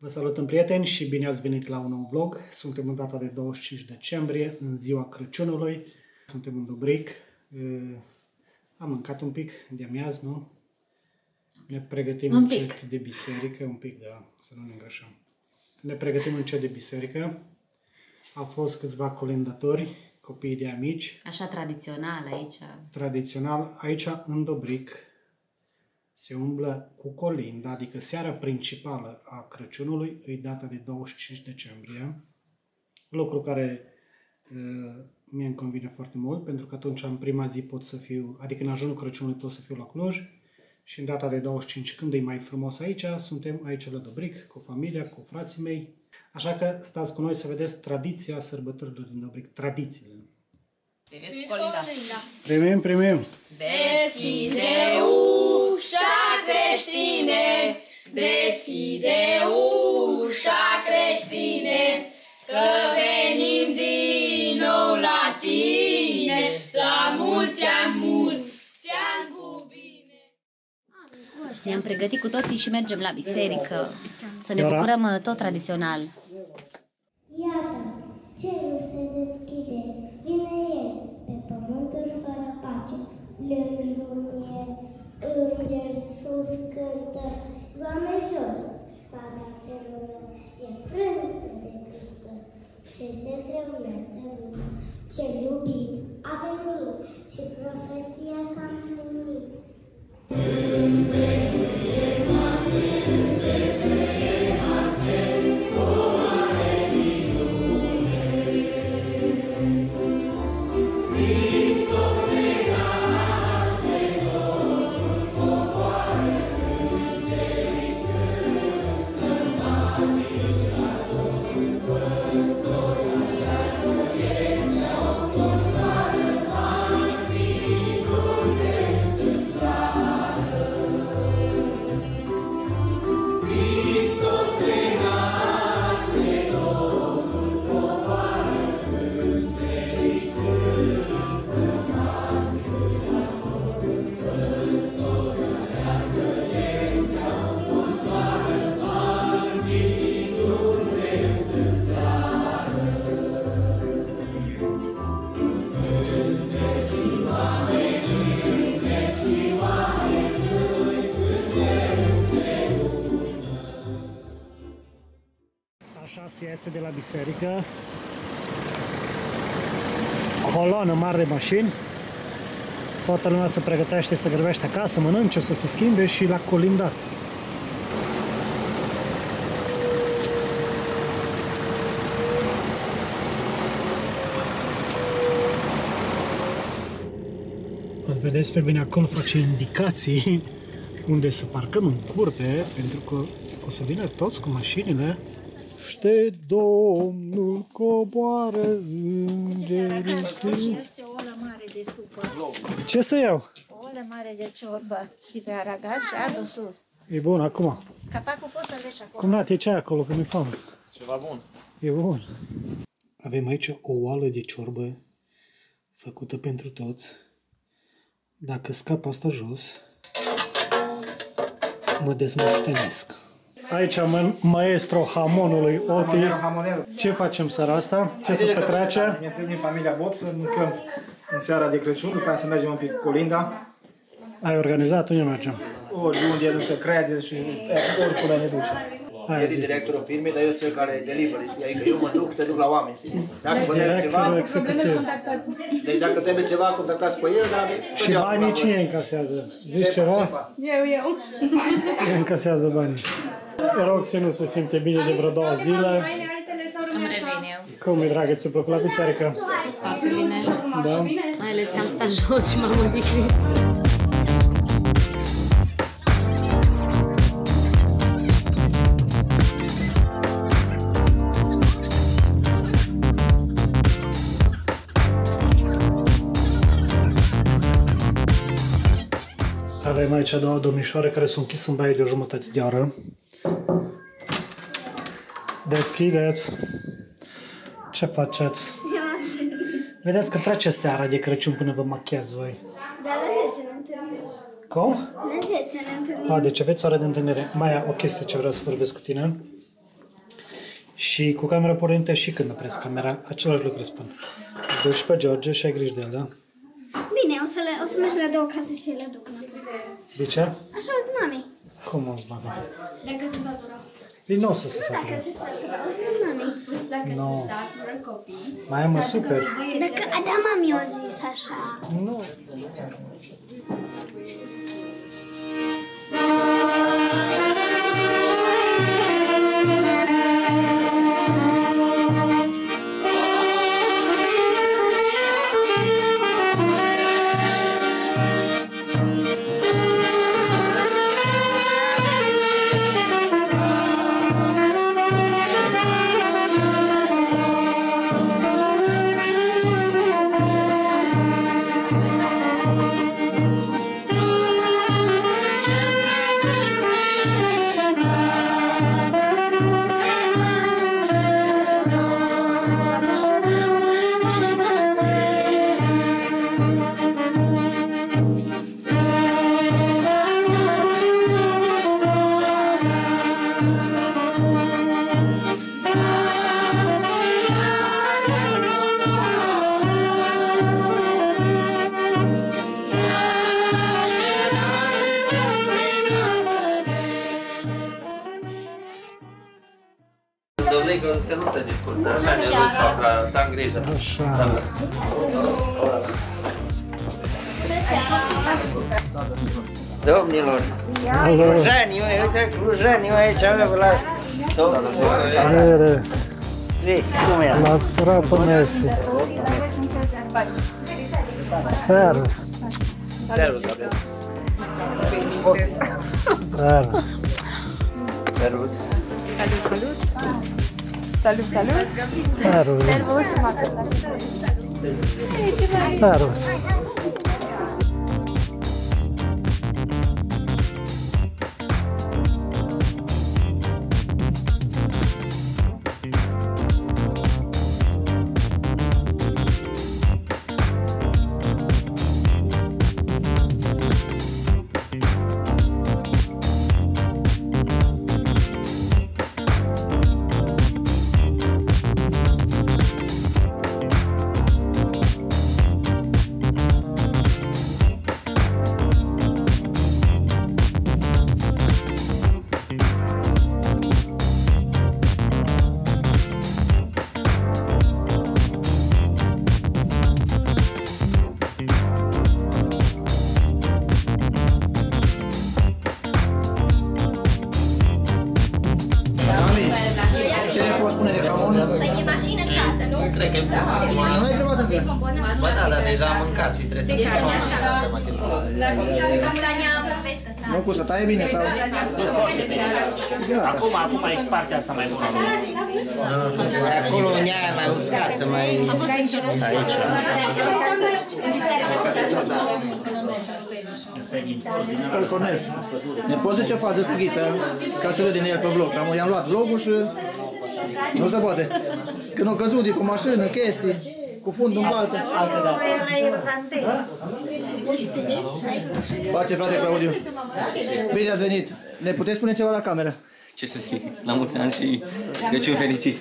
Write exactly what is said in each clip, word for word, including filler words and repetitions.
Vă salutăm, prieteni, și bine ați venit la un nou vlog. Suntem în data de douăzeci și cinci decembrie, în ziua Crăciunului. Suntem în Dobric. Am mâncat un pic de amiaz, nu? Ne pregătim un încet de biserică, un pic, da, să nu ne îngrășăm. Ne pregătim încet de biserică. Au fost câțiva colindatori, copiii de amici. Așa tradițional aici. Tradițional, aici în Dobric se umblă cu colinda, adică seara principală a Crăciunului, e data de douăzeci și cinci decembrie. Lucru care uh, mie îmi convine foarte mult, pentru că atunci în prima zi pot să fiu, adică în ajunul Crăciunului pot să fiu la Cluj și în data de douăzeci și cinci, când e mai frumos aici, suntem aici la Dobric, cu familia, cu frații mei. Așa că stați cu noi să vedeți tradiția sărbătorilor din Dobric, tradițiile. Primim, primim! Deschide ușa, creștine, deschide ușa, creștine, că venim din nou la tine, la mulți ani, mulți ani cu bine. Ne-am pregătit cu toții și mergem la biserică, să ne bucurăm tot tradițional. Iată, cerul se deschide, vine el pe pământul fără pace, plângându-mi el, îngeri sus cântă, Doamne jos, spada celor, e frântă de Hristos, ce se trebuia să vină, cel iubit a venit și profeția s-a împlinit. Așa se iese de la biserică, coloană mare de mașini, toată lumea se pregătește să grăbește acasă, să mănânce, să se schimbe și la colindat. Îl vedeți pe bine acolo, face indicații unde să parcăm în curte, pentru că o să vină toți cu mașinile. Ște Domnul coboară îngerul. Și o olă mare de supă. Ce să iau? O olă mare de ciorbă și pe aragaz și adu sus. E bun acum. Capacul poți să legi acolo. Cum nati, e ce ai acolo, că mi-e foame? Ceva bun. E bun. Avem aici o oală de ciorbă făcută pentru toți. Dacă scap asta jos, mă dezmoștenesc. Aici maestro hamonului Oti. Ce facem seara asta? Ce se petrece? Ne întâlnim familia Bot, să mâncăm în seara de Crăciun, după aceea să mergem un pic cu colinda. Ai organizat? Unde mergem? Oriunde el se crede și oricum ne duce. El e directorul firmei, dar eu sunt cel care delivery, știi? Adică eu mă duc și te duc la oameni, știi? Dacă vă trebuie ceva, deci dacă trebuie ceva, contactați pe el, dar... Și banii cine încasează? Zici ceva? Eu, eu. Cine încasează banii? Rog să nu se simte bine de vreo două zile. Îmi revin eu. Cum e, dragă, ți-a plăcut la biserică? Foarte bine. Da? Mai ales că am stat jos și m-am odihnit. Avem aici două domnișoare care sunt închis în baie de o jumătate de oră. Deschideți! Ce faceți? Vedeți că trece seara de Crăciun până vă machiați voi. Dar la zece ne întâlnim. Cum? La zece ne întâlnim. A, deci aveți o oră de întâlnire. Maia, o chestie ce vreau să vorbesc cu tine. Și cu camera pornită și când opresc camera, același lucru spun. Duci pe George și ai grijă de el, da? Bine, o să, le, o să merg la două case și le duc înapoi. De ce? Așa o zi mami. Cum o să mami? Dacă se satură. Păi nu o să se Dacă satură. se satură, o zi mami. Spus dacă No. se satură copii. Mai am super. Dacă, da, mami, o zis așa. Nu. Domnule, că nu se discută, așa ne rog sau că am grijă. Așa. Domnilor, Clujanii, uite, Clujanii aici, mă, la domnul. Vere, Zi, cum e? l-ați furat pe Messi. Servus. Servus, Gabriel. Servus. Servus. Salut, salut! Servus. Servus! Servus. Ce ne poți spune de jamon? Păi e mașină în casă, nu? Cred că e bun. Nu ai provat încă? Bă, da, dar deja am mâncat și trebuie să fie Nu, cu să taie bine sau? Gata. Acum, acum e partea asta mai bună. Acolo unde aia mai uscată, mai... Aici. Păi, Cornel, ne poți zice o fază cu Ghita ca să râd din el pe vlog? Am, i-am luat vlogul și nu se poate. Când au căzut de cu mașină, chestii, cu fundul în baltă. Face, frate Claudiu. Bine ați venit. Ne puteți spune ceva la cameră? Ce să zic, la mulți ani și Crăciun fericit!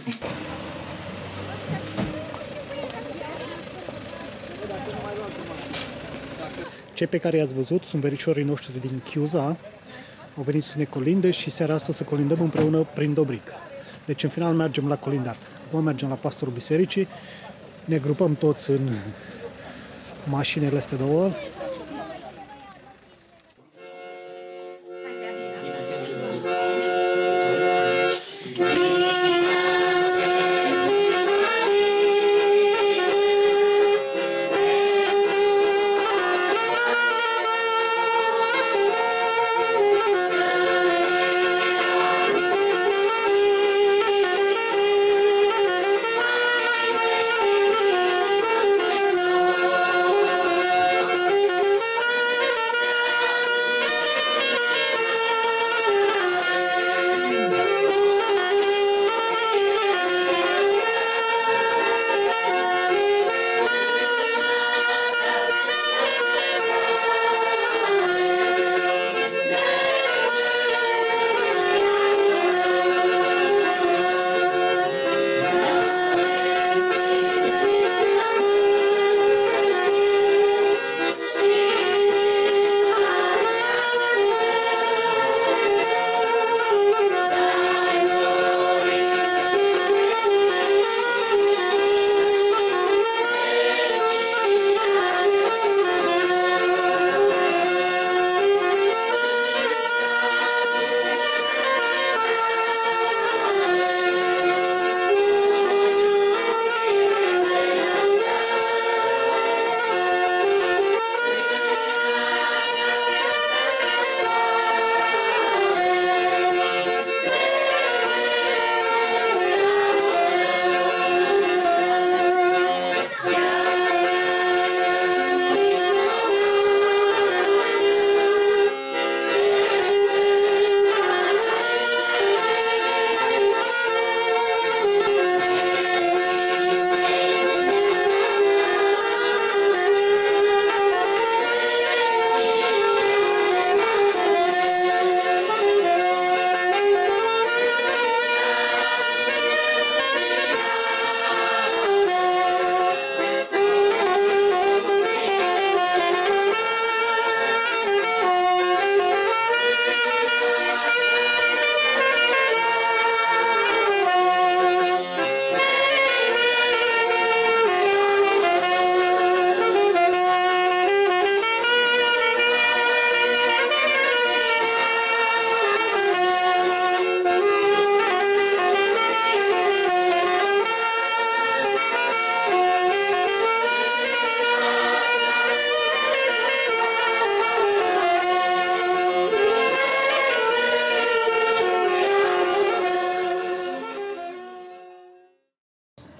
Cei pe care i-ați văzut sunt verișorii noștri din Chiuza. Au venit să ne colinde și seara asta să colindăm împreună prin Dobric. Deci în final mergem la colindat. Acum mergem la pastorul bisericii, ne grupăm toți în mașinile astea două.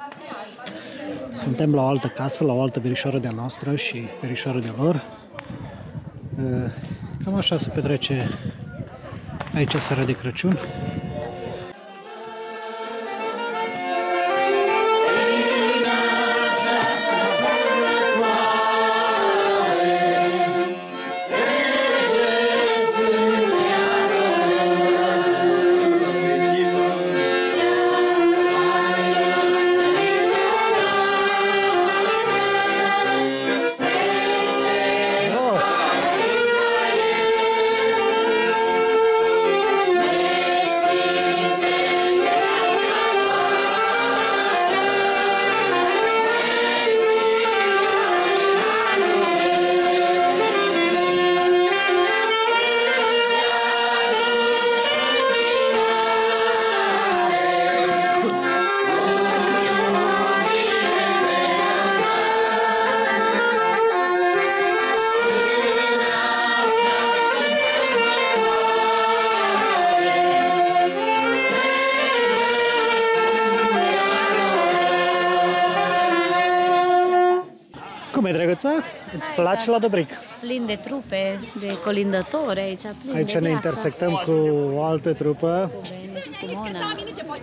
Suntem la o altă casă, la o altă verișoară de-a noastră și verișoară de lor. Cam așa se petrece aici seara de Crăciun. Cum e, drăguța? Îți place la Dobric? Plin de trupe, de colindători aici. Plin Aici de ne viață. intersectăm cu o altă trupă. Cu Mona.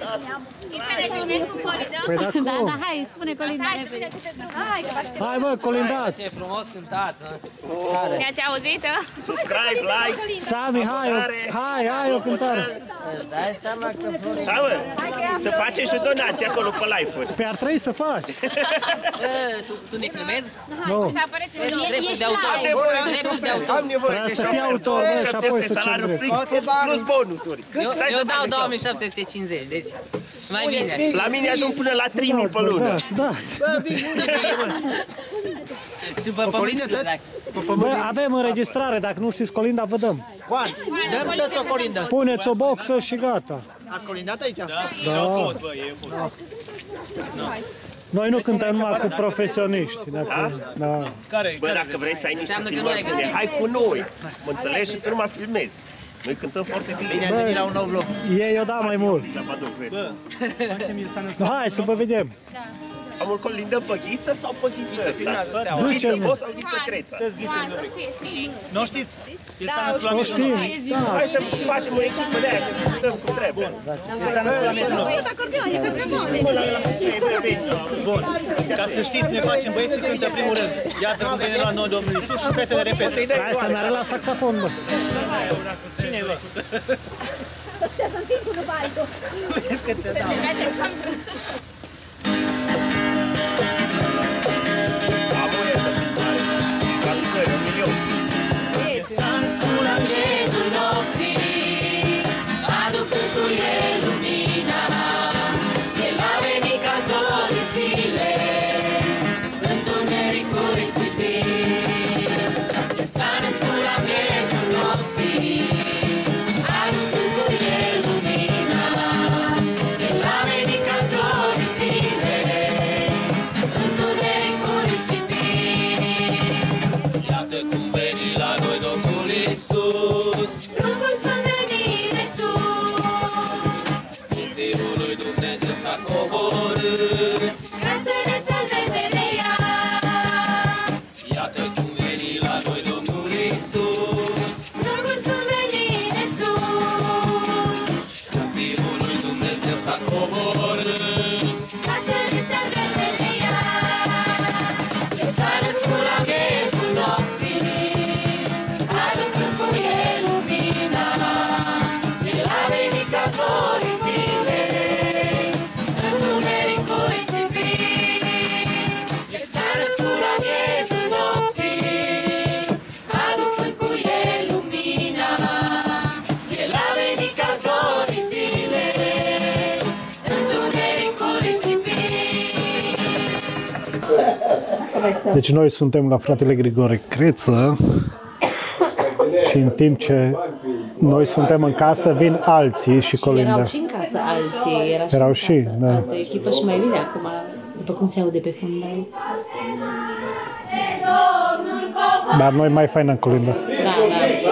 Păi da, cum? Da, da, hai, spune colinda repede. Hai, mă, colindați! Ce frumos cântați, mă. Ne-ați auzit? Subscribe, like. Sami, hai, o, hai, hai, o cântare. Dai seama că Da, mă, să faceți și donații acolo pe live-uri. Pe ar trebui să faci. Tu, tu ne filmezi? Nu. Să apareți Drepturi de autor. Am nevoie, Drepturi de autor. am nevoie Trebuie de să fii autor, bă, și apoi să salariul ceri fix plus, plus bonusuri. Eu, Stai eu să dau fac două mii șapte sute cincizeci, deci mai bine. La mine ajung până la trei mii pe lună. Dați, dați. Și pe pământ, dacă. Bă, avem înregistrare, dacă nu știți colinda, vă dăm. Juan, dăm tot o colindă. Puneți o boxă și gata. Ați colindat aici? Da. Noi nu cântăm numai cu profesioniști. Dacă, da. Bă, dacă vrei să ai niște Înseamnă că nu ai filmări, găsit. hai cu noi. Mă înțelegi și tu nu mă filmezi. Noi cântăm foarte bine. Bine ai venit la un nou vlog. Ei o da mai mult. La Badou, vezi. Hai să vă vedem. Am o colindă pe Ghiță sau pe Ghiță ăsta? Zice-mi. Ghiță Bos sau Ghiță Creța? Nu știți? O știm. Da. Hai să facem o echipă de aia, să cântăm cu trebuie. Bun. Ca să știți, ne facem băieții cântă primul rând. Iată cum vine la noi Domnul Iisus și fetele repetă. Hai să meargă la saxofon, bă. Cine e, bă? Vezi că te dau. Deci noi suntem la fratele Grigore Creță și în timp ce noi suntem în casă, vin alții și colindă. Erau și în casă alții, era și Erau în și, casă da. altă echipă și mai bine acum, după cum se aude pe fundal. Dar noi mai fain în colindă. Da, da.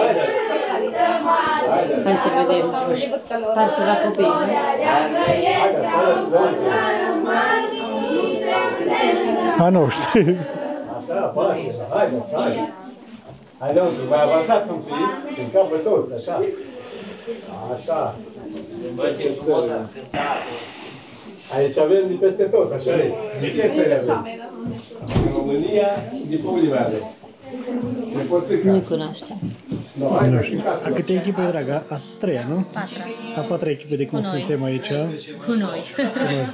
Hai să vedem, par ceva copii, nu? A noștri. Așa, pace, haideți, haideți. Hai lăuntru, mai avansat un pic, în capă toți, așa. Așa. Aici avem de peste tot, așa e. De ce țări avem? Din România și din Polimeale. De Poțica. Nu-i cunoaștem. Nu știu. A câte echipe, dragă? A treia, nu? Patra. A patra echipe de cum suntem aici. Cu noi. Cu noi.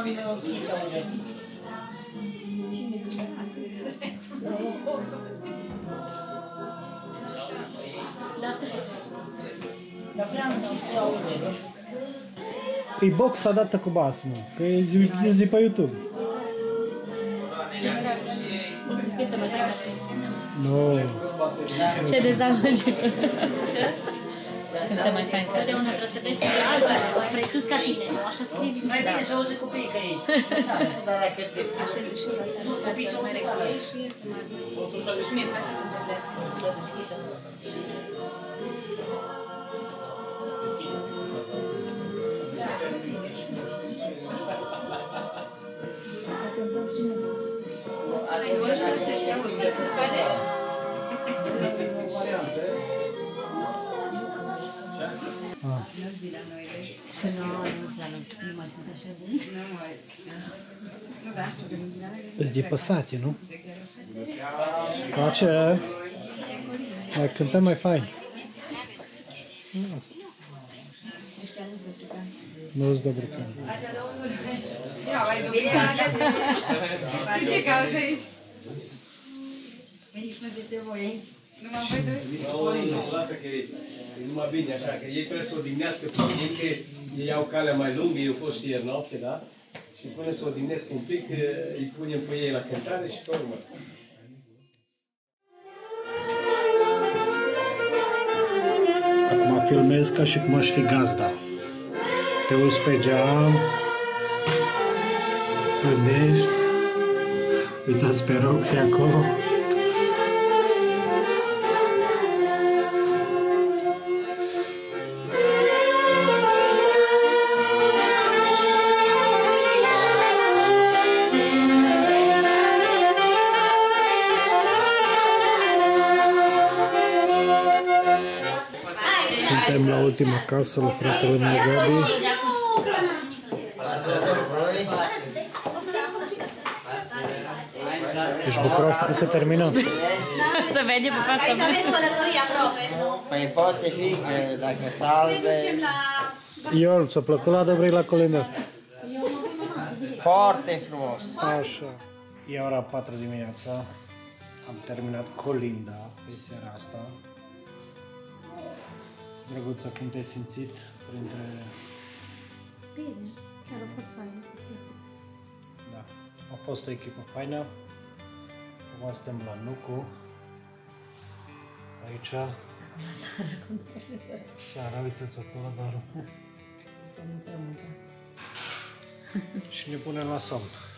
E boxa dată cu bas, mă. Că e zi, e zi pe YouTube. Nu. Ce dezamăgire. Cântă mai fain. Totdeauna trebuie să vezi că alta, presus ca tine, nu? Așa scrivi. Mai bine să auzi copiii că ei. Așa zic și la seara. Copii să mai reculești și el să mai arăt. Și mie să fac cântările astea. Nu ăștia să știa cu timpul care... Îți de păsate, nu? Face. Mai cântăm mai fain. Nu-s dobricani. Ia, mai dobricani. Ce cauți aici? Veniți, mă, de voi aici. Numai voi doi? Lasă că e numai bine așa, că ei trebuie să odihnească puțin, că ei au calea mai lungă, eu fost și ieri noapte, da? Și până să odihnesc un pic, îi punem pe ei la cântare și pe urmă. Acum filmez ca și cum aș fi gazda. Te uiți pe geam, gândești, uitați pe Roxy acolo. Suntem la ultima casă, la fratele meu Gabi. Ești bucuroasă că se termină? Să vede pe fața mea. Aici aveți pălătorii aproape. Păi poate fi că dacă salve... Ion, ți-a plăcut la Dobrei la Colinda? Foarte frumos. Așa. E ora patru dimineața. Am terminat Colinda pe seara asta. Drăguță, cum te-ai simțit printre... Bine, chiar a fost fain. Da, a fost o echipă faină. Acum suntem la Nucu. Aici. Seara, uite-ți acolo, dar... Și ne punem la somn.